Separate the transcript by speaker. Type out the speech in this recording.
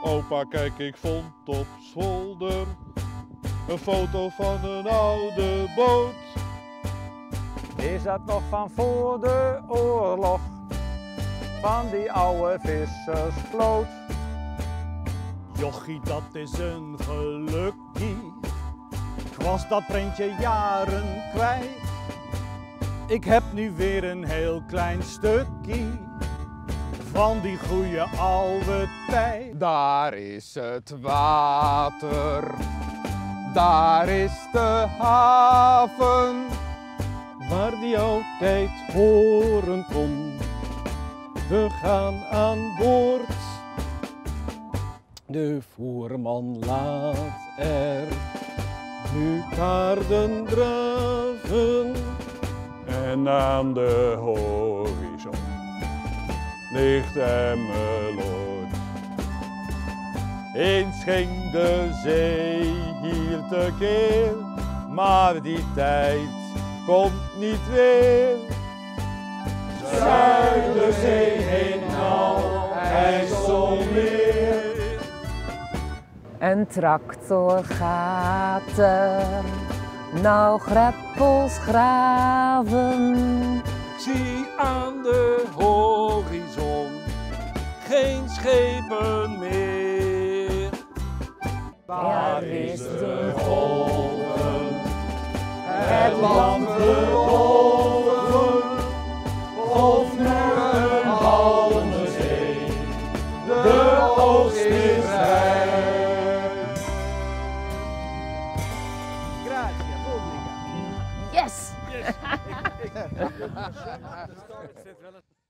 Speaker 1: Opa, kijk, ik vond op zolder een foto van een oude boot.
Speaker 2: Is dat nog van voor de oorlog? Van die oude vissersvloot?
Speaker 3: Jochie, dat is een gelukkie. Ik was dat prentje jaren kwijt. Ik heb nu weer een heel klein stukje van die goeie oude tijd.
Speaker 4: Daar is het water, daar is de haven,
Speaker 1: Waar die altijd horen kon. We gaan aan boord. De voerman laat er nu paarden draven. En aan de horizon ligt Emmeloord. Eens ging de zee hier tekeer, maar die tijd komt niet weer. Zuiderzee heen nou, IJsselmeer.
Speaker 5: Een tractor gaat er nou greppels graven.
Speaker 1: Ik zie aan de horizon geen schepen meer.
Speaker 5: Daar is de
Speaker 1: golven, het land verloren. Golf nu een halve zee, de oogst is rijp.
Speaker 3: Grazie, pubblica.
Speaker 5: Yes!
Speaker 3: Yes.